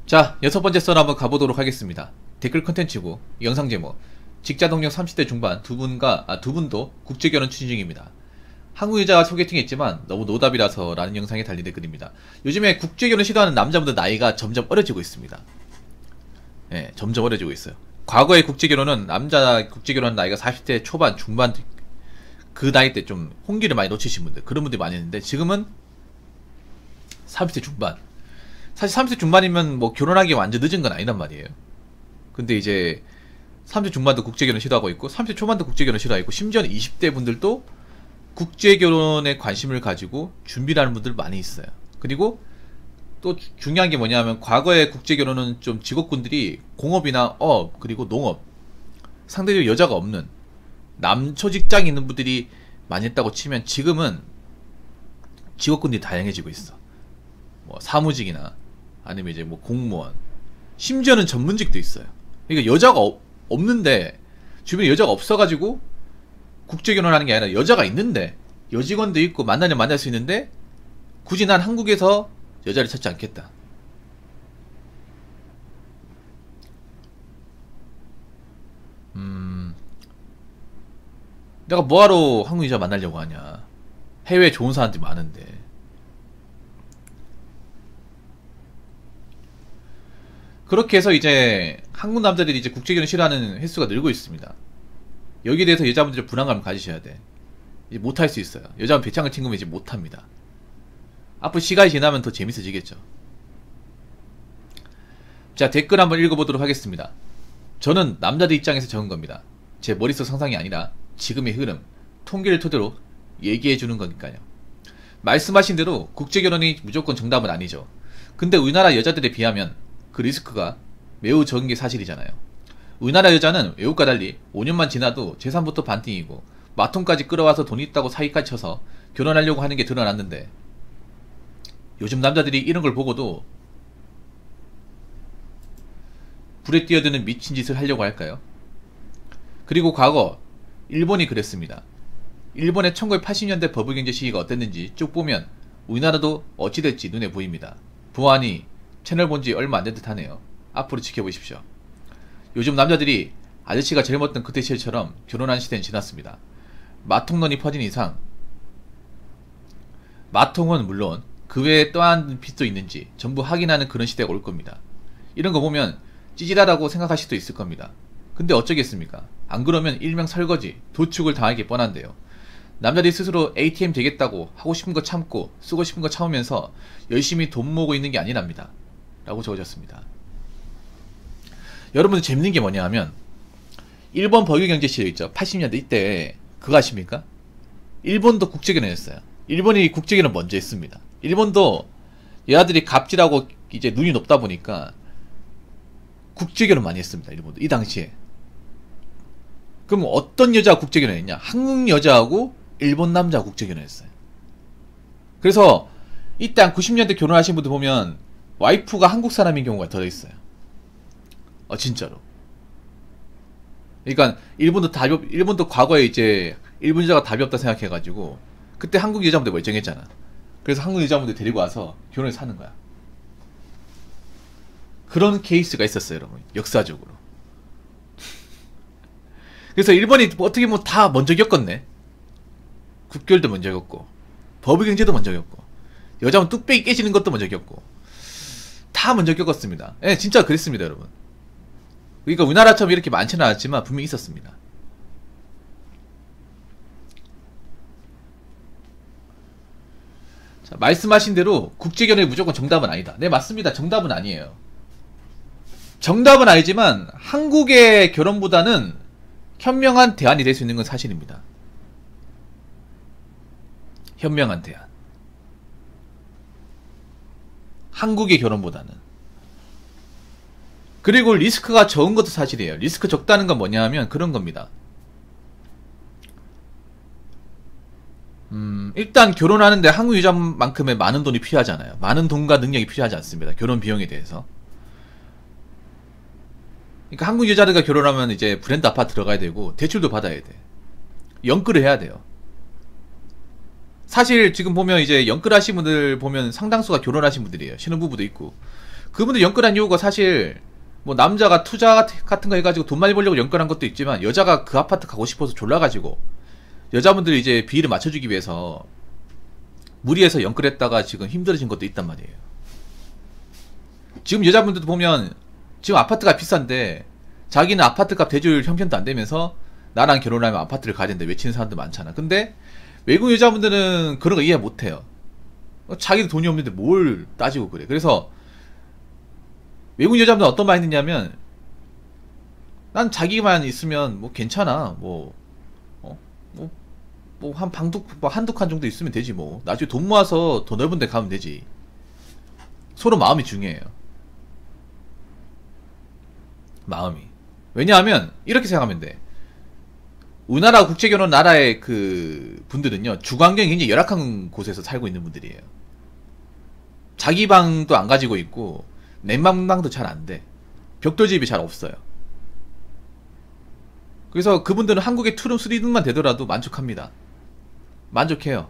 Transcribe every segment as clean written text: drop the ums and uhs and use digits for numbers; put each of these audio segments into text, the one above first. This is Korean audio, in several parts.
자, 여섯 번째 썰 한번 가보도록 하겠습니다. 댓글 컨텐츠고 영상 제목 직자 동력 30대 중반 두 분도 국제결혼 추진 중입니다. 한국 여자가 소개팅했지만 너무 노답이라서 라는 영상에 달린 댓글입니다. 요즘에 국제결혼 시도하는 남자분들 나이가 점점 어려지고 있습니다. 예, 점점 어려지고 있어요. 과거의 국제결혼은 남자 국제결혼 나이가 40대 초반 중반 그 나이 때 좀 홍기를 많이 놓치신 분들, 그런 분들이 많이 있는데 지금은 30대 중반. 사실 30대 중반이면 뭐 결혼하기 완전 늦은 건 아니란 말이에요. 근데 이제 30대 중반도 국제결혼 시도하고 있고 30대 초반도 국제결혼 시도하고 있고 심지어는 20대 분들도 국제결혼에 관심을 가지고 준비를 하는 분들 많이 있어요. 그리고 또 중요한 게 뭐냐면 과거의 국제결혼은 좀 직업군들이 공업이나 그리고 농업 상대적으로 여자가 없는 남초 직장에 있는 분들이 많이 했다고 치면 지금은 직업군들이 다양해지고 있어. 뭐 사무직이나 아니면 이제 뭐 공무원, 심지어는 전문직도 있어요. 그러니까 여자가 없는데 주변에 여자가 없어가지고 국제결혼하는 게 아니라 여자가 있는데 여직원도 있고 만나면 만날 수 있는데 굳이 난 한국에서 여자를 찾지 않겠다. 내가 뭐하러 한국 여자 만나려고 하냐. 해외에 좋은 사람들이 많은데. 그렇게 해서 이제 한국 남자들이 이제 국제결혼 싫어하는 횟수가 늘고 있습니다. 여기에 대해서 여자분들이 불안감을 가지셔야 돼. 이제 못할 수 있어요. 여자분 배짱을 튕기면 이제 못합니다. 앞으로 시간이 지나면 더 재밌어지겠죠. 자, 댓글 한번 읽어보도록 하겠습니다. 저는 남자들 입장에서 적은 겁니다. 제 머릿속 상상이 아니라 지금의 흐름, 통계를 토대로 얘기해주는 거니까요. 말씀하신 대로 국제결혼이 무조건 정답은 아니죠. 근데 우리나라 여자들에 비하면 그 리스크가 매우 적은 게 사실이잖아요. 우리나라 여자는 외국과 달리 5년만 지나도 재산부터 반띵이고 마통까지 끌어와서 돈 있다고 사기까지 쳐서 결혼하려고 하는 게 드러났는데 요즘 남자들이 이런 걸 보고도 불에 뛰어드는 미친 짓을 하려고 할까요? 그리고 과거 일본이 그랬습니다. 일본의 1980년대 버블경제 시기가 어땠는지 쭉 보면 우리나라도 어찌됐지 눈에 보입니다. 보아하니 채널 본지 얼마 안 된 듯 하네요. 앞으로 지켜보십시오. 요즘 남자들이 아저씨가 젊었던 그때 시절처럼 결혼한 시대는 지났습니다. 마통론이 퍼진 이상 마통은 물론 그 외에 또한 빚도 있는지 전부 확인하는 그런 시대가 올 겁니다. 이런 거 보면 찌질하다고 생각하실 수도 있을 겁니다. 근데 어쩌겠습니까? 안 그러면 일명 설거지, 도축을 당하기 뻔한데요. 남자들이 스스로 ATM 되겠다고 하고 싶은 거 참고 쓰고 싶은 거 참으면서 열심히 돈 모으고 있는 게 아니랍니다. 라고 적어졌습니다. 여러분들 재밌는 게 뭐냐 하면 일본 버블경제 시절 있죠. 80년대 이때 그거 아십니까? 일본도 국제결혼 했어요. 일본이 국제결혼 먼저 했습니다. 일본도 여자들이 갑질하고 이제 눈이 높다 보니까 국제결혼 많이 했습니다. 일본도 이 당시에. 그럼 어떤 여자가 국제결혼 했냐? 한국 여자하고 일본 남자가 국제결혼 했어요. 그래서 이때 한 90년대 결혼하신 분들 보면 와이프가 한국 사람인 경우가 더 있어요. 진짜로. 그러니까 일본도 과거에 이제 일본 여자가 답이 없다 생각해가지고 그때 한국 여자분들 멀쩡했잖아. 그래서 한국 여자분들 데리고 와서 결혼을 사는 거야. 그런 케이스가 있었어요, 여러분. 역사적으로. 그래서 일본이 어떻게 보면 다 먼저 겪었네. 국결도 먼저 겪고 버블경제도 먼저 겪고 여자분 뚝배기 깨지는 것도 먼저 겪고 다 먼저 겪었습니다. 예, 진짜 그랬습니다, 여러분. 그러니까 우리나라처럼 이렇게 많지는 않았지만 분명히 있었습니다. 자, 말씀하신 대로 국제결혼이 무조건 정답은 아니다. 네, 맞습니다. 정답은 아니에요. 정답은 아니지만 한국의 결혼보다는 현명한 대안이 될 수 있는 건 사실입니다. 현명한 대안. 한국의 결혼보다는. 그리고 리스크가 적은 것도 사실이에요. 리스크 적다는 건 뭐냐 하면 그런 겁니다. 일단 결혼하는데 한국 여자만큼의 많은 돈이 필요하잖아요. 많은 돈과 능력이 필요하지 않습니다. 결혼 비용에 대해서. 그러니까 한국 여자들과 결혼하면 이제 브랜드 아파트 들어가야 되고 대출도 받아야 돼. 연끌을 해야 돼요. 사실 지금 보면 이제 연끌하신 분들 보면 상당수가 결혼하신 분들이에요. 신혼부부도 있고. 그분들 연끌한 이유가 사실 뭐 남자가 투자 같은 거 해가지고 돈 많이 벌려고 연끌한 것도 있지만 여자가 그 아파트 가고 싶어서 졸라가지고 여자분들이 이제 비위를 맞춰주기 위해서 무리해서 연끌했다가 지금 힘들어진 것도 있단 말이에요. 지금 여자분들도 보면 지금 아파트가 비싼데 자기는 아파트값 대출 형편도 안 되면서 나랑 결혼하면 아파트를 가야 된다 외치는 사람도 많잖아. 근데 외국 여자분들은 그런 거 이해 못해요. 자기도 돈이 없는데 뭘 따지고 그래. 그래서 외국 여자분들은 어떤 마인드냐면 난 자기만 있으면 뭐 괜찮아. 한 한두 칸 정도 있으면 되지 뭐. 나중에 돈 모아서 더 넓은 데 가면 되지. 서로 마음이 중요해요. 마음이. 왜냐하면 이렇게 생각하면 돼. 우리나라 국제결혼 나라의 그 분들은요, 주거환경이 굉장히 열악한 곳에서 살고 있는 분들이에요. 자기 방도 안 가지고 있고 냉방도 잘 안 돼. 벽돌집이 잘 없어요. 그래서 그분들은 한국의 투룸, 쓰리룸만 되더라도 만족합니다. 만족해요.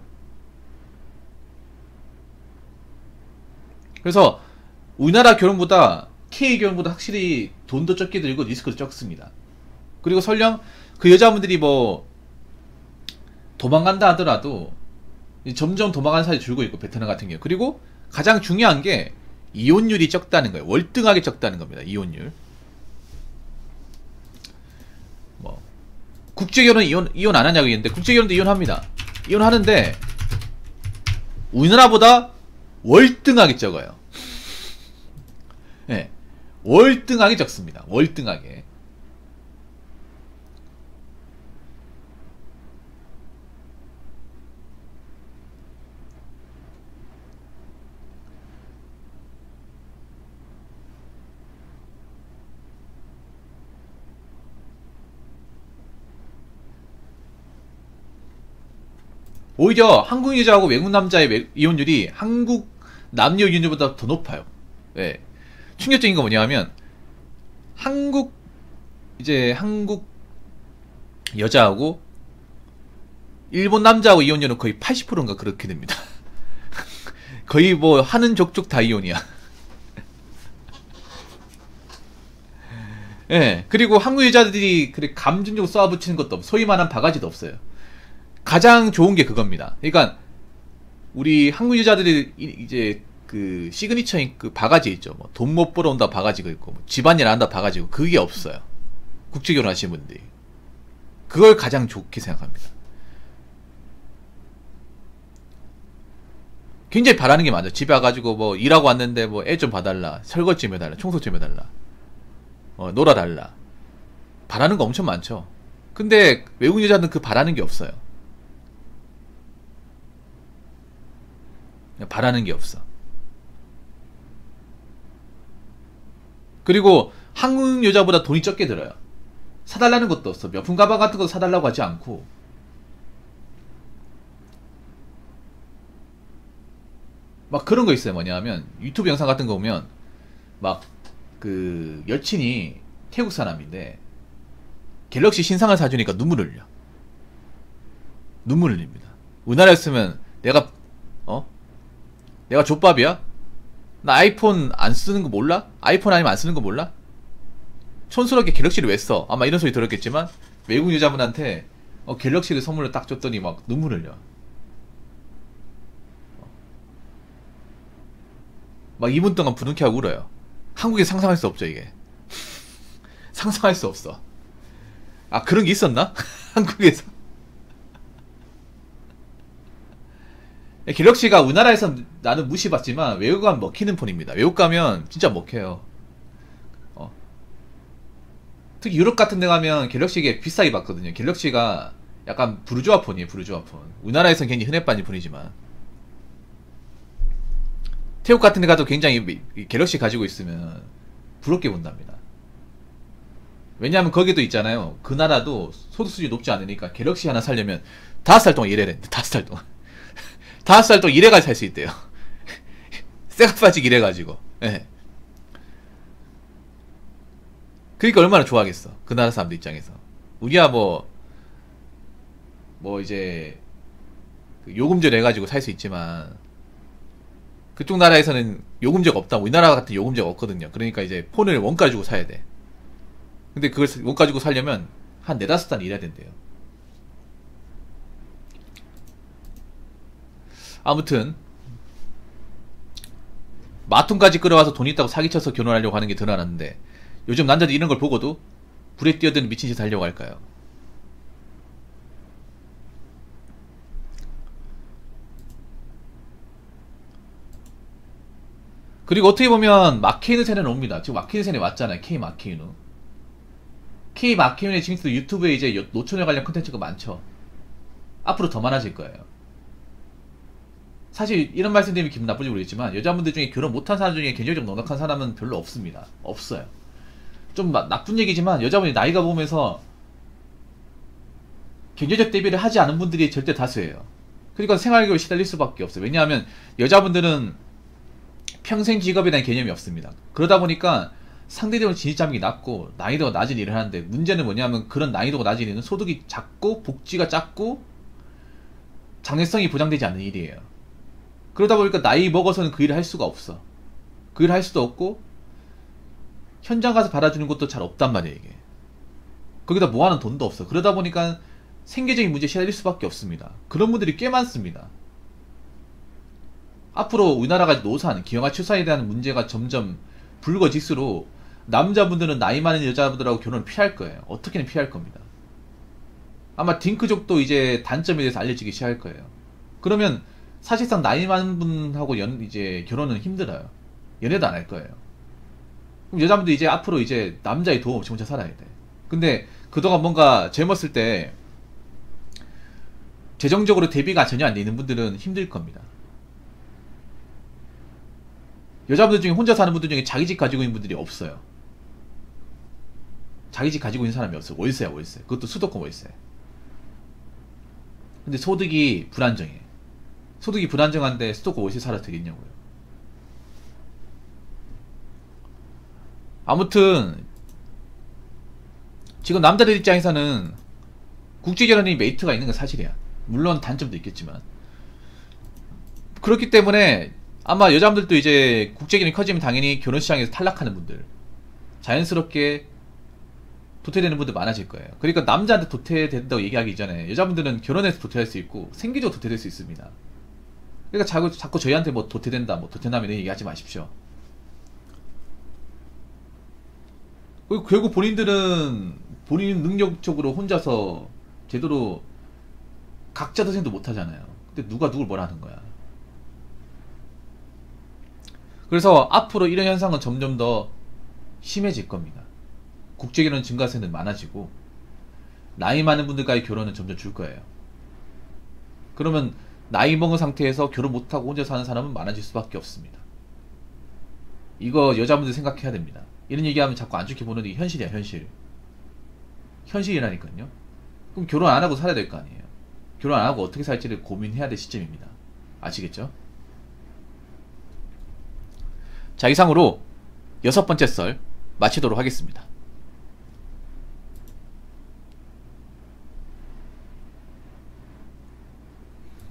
그래서 우리나라 결혼보다 K 결혼보다 확실히 돈도 적게 들고 리스크도 적습니다. 그리고 설령 그 여자분들이 뭐 도망간다 하더라도 점점 도망가는 사람이 줄고 있고, 베트남 같은 경우. 그리고 가장 중요한 게 이혼율이 적다는 거예요. 월등하게 적다는 겁니다. 이혼율. 뭐 국제결혼 이혼 안 하냐고 했는데 국제결혼도 이혼합니다. 이혼하는데 우리나라보다 월등하게 적어요. 네, 월등하게 적습니다. 월등하게. 오히려 한국 여자하고 외국 남자의 이혼율이 한국 남녀 이혼율보다 더 높아요. 네. 충격적인 거 뭐냐면 한국 여자하고 일본 남자하고 이혼율은 거의 80%인가 그렇게 됩니다. 거의 뭐 하는 족족 다 이혼이야. 예. 네. 그리고 한국 여자들이 그렇게 감정적으로 쏘아붙이는 것도 없어. 소위 말하는 바가지도 없어요. 가장 좋은 게 그겁니다. 그러니까 우리 한국 여자들이 이제 그 시그니처인 그 바가지 있죠. 뭐 돈 못 벌어 온다 바가지가 있고, 뭐 집안일 안 한다 바가지고, 그게 없어요. 국제결혼 하시는 분들이 그걸 가장 좋게 생각합니다. 굉장히 바라는 게 많아요. 집에 와가지고 뭐 일하고 왔는데 뭐 애 좀 봐달라, 설거지 좀 해달라, 청소 좀 해달라, 놀아달라, 바라는 거 엄청 많죠. 근데 외국 여자는 그 바라는 게 없어요. 바라는 게 없어. 그리고 한국 여자보다 돈이 적게 들어요. 사달라는 것도 없어. 명품 가방 같은 거 사달라고 하지 않고. 막 그런 거 있어요. 뭐냐면 유튜브 영상 같은 거 보면 막 그 여친이 태국 사람인데 갤럭시 신상을 사주니까 눈물을 흘려. 눈물을 흘립니다. 우리나라였으면 내가 족밥이야? 나 아이폰 안 쓰는 거 몰라? 아이폰 아니면 안 쓰는 거 몰라? 촌스럽게 갤럭시를 왜 써? 아마 이런 소리 들었겠지만 외국 여자분한테 갤럭시를 선물로 딱 줬더니 막 눈물 흘려. 막 2분 동안 부둥켜 하고 울어요. 한국에 상상할 수 없죠, 이게. 상상할 수 없어. 아, 그런 게 있었나? 한국에서. 갤럭시가 우리나라에서 나는 무시받지만 외국 가면 먹히는 폰입니다. 외국 가면 진짜 먹혀요. 특히 유럽 같은 데 가면 갤럭시가 비싸게 받거든요. 갤럭시가 약간 부르주아 폰이에요. 부르주아 폰. 우리나라에서는 굉장히 흔해 빠진 폰이지만 태국 같은 데 가도 굉장히 갤럭시 가지고 있으면 부럽게 본답니다. 왜냐하면 거기도 있잖아요. 그 나라도 소득 수준이 높지 않으니까 갤럭시 하나 살려면 5살 동안 일해야 된대. 5살 동안. 5살 동안 일해가지고 살 수 있대요. 쇠가 빠지기 이래가지고. 예. 그러니까 얼마나 좋아하겠어. 그 나라 사람들 입장에서. 우리야 뭐 이제 요금제 내가지고 살 수 있지만 그쪽 나라에서는 요금제가 없다. 우리나라 같은 요금제가 없거든요. 그러니까 이제 폰을 원가 주고 사야 돼. 근데 그걸 원가 주고 살려면 한 4~5달 일해야 된대요. 아무튼 마통까지 끌어와서 돈 있다고 사기쳐서 결혼하려고 하는 게 드러났는데 요즘 남자들 이런 걸 보고도 불에 뛰어드는 미친 짓 하려고 할까요? 그리고 어떻게 보면 마케이누 세대는 옵니다. 지금 마케이누 세대 왔잖아요. K 마케이누. K 마케이누의 지금도 유튜브에 이제 노처녀 관련 컨텐츠가 많죠. 앞으로 더 많아질 거예요. 사실 이런 말씀드리면 기분 나쁘지 모르겠지만 여자분들 중에 결혼 못한 사람 중에 경제적 넉넉한 사람은 별로 없습니다. 없어요. 좀 나쁜 얘기지만 여자분이 나이가 보면서 경제적 대비를 하지 않은 분들이 절대 다수예요. 그러니까 생활고에 시달릴 수밖에 없어요. 왜냐하면 여자분들은 평생 직업에 대한 개념이 없습니다. 그러다 보니까 상대적으로 진입장벽이 낮고 난이도가 낮은 일을 하는데 문제는 뭐냐면 그런 난이도가 낮은 일은 소득이 작고 복지가 작고 장래성이 보장되지 않는 일이에요. 그러다 보니까 나이 먹어서는 그 일을 할 수가 없어. 그 일을 할 수도 없고 현장 가서 받아주는 것도 잘 없단 말이에요. 이게 거기다 모아놓은 돈도 없어. 그러다 보니까 생계적인 문제에 시달릴 수밖에 없습니다. 그런 분들이 꽤 많습니다. 앞으로 우리나라가 노산, 기형아 출산에 대한 문제가 점점 불거질수록 남자분들은 나이 많은 여자분들하고 결혼을 피할 거예요. 어떻게든 피할 겁니다. 아마 딩크족도 이제 단점에 대해서 알려지기 시작할 거예요. 그러면 사실상 나이 많은 분하고 이제 결혼은 힘들어요. 연애도 안 할 거예요. 그럼 여자분들 이제 앞으로 이제 남자의 도움 없이 혼자 살아야 돼. 근데 그동안 뭔가 젊었을 때 재정적으로 대비가 전혀 안 돼 있는 분들은 힘들 겁니다. 여자분들 중에 혼자 사는 분들 중에 자기 집 가지고 있는 분들이 없어요. 자기 집 가지고 있는 사람이 없어요. 월세야, 월세. 그것도 수도권 월세. 근데 소득이 불안정해. 소득이 불안정한데 수도권 월세 살아도 되겠냐고요. 아무튼 지금 남자들 입장에서는 국제결혼이 메리트가 있는 건 사실이야. 물론 단점도 있겠지만 그렇기 때문에 아마 여자분들도 이제 국제결혼이 커지면 당연히 결혼시장에서 탈락하는 분들 자연스럽게 도태되는 분들 많아질 거예요. 그러니까 남자한테 도태된다고 얘기하기 이전에 여자분들은 결혼해서 도태할 수 있고 생기적으로 도태될 수 있습니다. 그러니까 자꾸 저희한테 뭐 도태된다 뭐 도태남이네 얘기하지 마십시오. 그리고 결국 본인들은 본인 능력적으로 혼자서 제대로 각자 도생도 못하잖아요. 근데 누가 누굴 뭐라 하는 거야. 그래서 앞으로 이런 현상은 점점 더 심해질 겁니다. 국제결혼 증가세는 많아지고 나이 많은 분들과의 결혼은 점점 줄 거예요. 그러면 나이 먹은 상태에서 결혼 못하고 혼자 사는 사람은 많아질 수밖에 없습니다. 이거 여자분들 생각해야 됩니다. 이런 얘기하면 자꾸 안 좋게 보는데 현실이야, 현실. 현실이라니까요. 그럼 결혼 안 하고 살아야 될 거 아니에요. 결혼 안 하고 어떻게 살지를 고민해야 될 시점입니다. 아시겠죠? 자, 이상으로 6번째 썰 마치도록 하겠습니다.